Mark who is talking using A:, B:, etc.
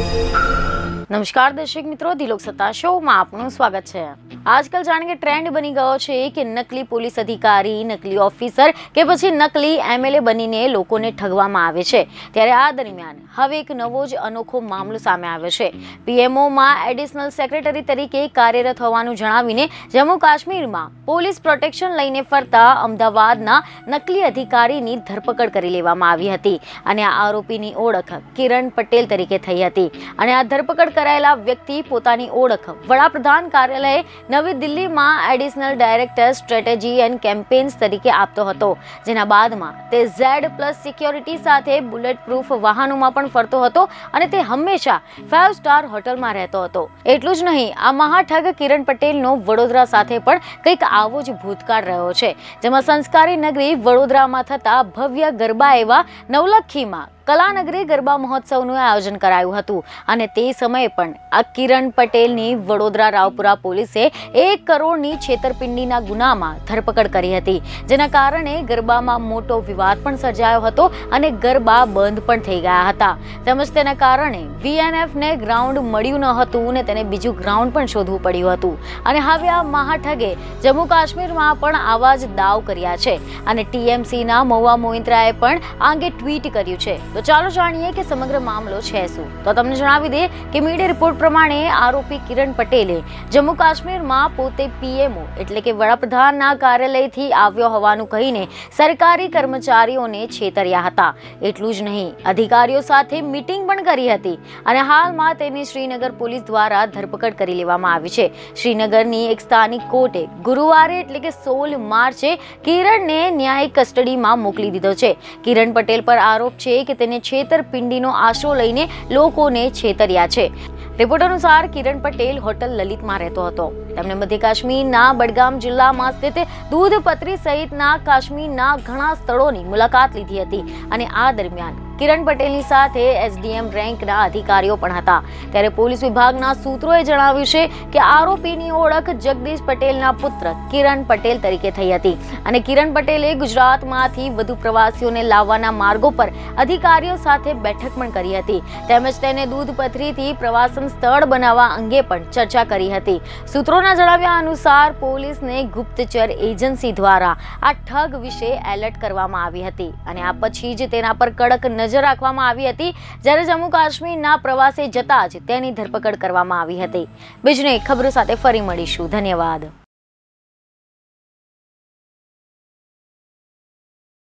A: નમસ્કાર દર્શક મિત્રો, દિલોક સત્તા શોમાં આપનું સ્વાગત છે। આજકાલ જાણે કે ટ્રેન્ડ બની ગયો છે કે નકલી પોલીસ અધિકારી, નકલી ઓફિસર કે પછી નકલી એમએલએ બનીને લોકોને ઠગવામાં આવે છે। ત્યારે આ દરમિયાન હવે એક નવો જ અનોખો મામલો સામે આવ્યો છે। પીએમઓમાં એડિશનલ સેક્રેટરી તરીકે કાર્યરત હોવાનું જણાવીને જમ્મુ કાશ્મીરમાં પોલીસ પ્રોટેક્શન લઈને ફરતા અમદાવાદના નકલી અધિકારીની ધરપકડ કરી લેવામાં આવી હતી અને આ આરોપીની ઓળખ કિરણ પટેલ તરીકે થઈ હતી અને આ ધરપકડ કરાયેલા વ્યક્તિ પોતાની ઓળખ વડાપ્રધાન કાર્યાલય નવી દિલ્હીમાં additional director strategy and campaigns તરીકે આપતો હતો, જેના બાદમાં તે Z+ સિક્યોરિટી સાથે બુલેટ પ્રૂફ વાહનોમાં પણ ફરતો હતો અને તે હંમેશા 5 સ્ટાર હોટલમાં રહેતો હતો। એટલું જ નહીં, આ મહાઠગ કિરણ પટેલનો વડોદરા સાથે પણ કંઈક આવો જ ભૂતકાળ રહ્યો છે, જેમાં સંસ્કારી નગરી વડોદરામાં થતા ભવ્ય ગરબા એવા નવલખીમાં કલાનગરી ગરબા મહોત્સવનું આયોજન કરાયું હતું અને તે સમયે પણ આ કિરણ પટેલની વડોદરા રાવપુરા પોલીસે 1 કરોડની છેતરપિંડીના ગુનામાં ધરપકડ કરી હતી, જેના કારણે ગરબામાં મોટો વિવાદ પણ સર્જાયો હતો અને ગરબા બંધ પણ થઈ ગયા હતા। તેમજ તેના કારણે VNFને ગ્રાઉન્ડ મળ્યું ન હતું અને તેને બીજું ગ્રાઉન્ડ પણ શોધવું પડ્યું હતું અને હવે આ મહાઠગે જમ્મુ કાશ્મીરમાં પણ આવા જ દાવ કર્યા છે અને TMCના મહુવા મોઇન્દ્રાએ પણ આ અંગે ટ્વીટ કર્યું છે। તો ચાલો જાણીએ કે સમગ્ર મામલો છે શું। તો તમને જણાવી દે કે મીડિયા રિપોર્ટ પ્રમાણે આરોપી કિરણ પટેલે જમ્મુ કાશ્મીરમાં પોતે પીએમઓ એટલે કે વડાપ્રધાનના કાર્યાલયથી આવ્યો હોવાનું કહીને સરકારી કર્મચારીઓને છેતર્યા હતા। એટલું જ નહીં, અધિકારીઓ સાથે મીટિંગ પણ કરી હતી અને હાલમાં તેની શ્રીનગર પોલીસ દ્વારા ધરપકડ કરી લેવામાં આવી છે। શ્રીનગરની એક સ્થાનિક કોર્ટે ગુરુવારે એટલે કે 16 માર્ચે કિરણને ન્યાયિક કસ્ટડીમાં મોકલી દીધો છે। કિરણ પટેલ પર આરોપ છે કે તેને છેતરપિંડીનો આશરો લઈને લોકોને છેતર્યા છે। રિપોર્ટ અનુસાર કિરણ પટેલ હોટલ લલિતમાં રહેતો હતો। તેમણે મધ્ય કાશ્મીરના બડગામ જિલ્લામાં સ્થિત દૂધપત્રી સહિતના કાશ્મીરના ઘણા સ્થળોની મુલાકાત લીધી હતી અને આ દરમિયાન કિરણ પટેલની સાથે SDM રેન્કના અધિકારીઓ પણ હતા। ત્યારે પોલીસ વિભાગના સૂત્રોએ જણાવ્યું છે કે આરોપીની ઓળખ જગદીશ પટેલના પુત્ર કિરણ પટેલ તરીકે થઈ હતી અને કિરણ પટેલે ગુજરાતમાંથી વધુ પ્રવાસીઓને લાવવાના માર્ગો પર અધિકારીઓ સાથે બેઠક પણ કરી હતી તેમજ તેને દૂધપત્રીથી પ્રવાસન સ્થળ બનાવવા અંગે પણ ચર્ચા કરી હતી। સૂત્રોના જણાવ્યા અનુસાર પોલીસને ગુપ્તચર એજન્સી દ્વારા આ ઠગ વિશે એલર્ટ કરવામાં આવી હતી અને આ પછી જ તેના પર કડક નજર રાખવામાં આવી હતી, જ્યારે જમ્મુ કાશ્મીરના પ્રવાસે જતા જ તેની ધરપકડ કરવામાં આવી હતી। બીજી ખબરો સાથે ફરી મળીશું। ધન્યવાદ।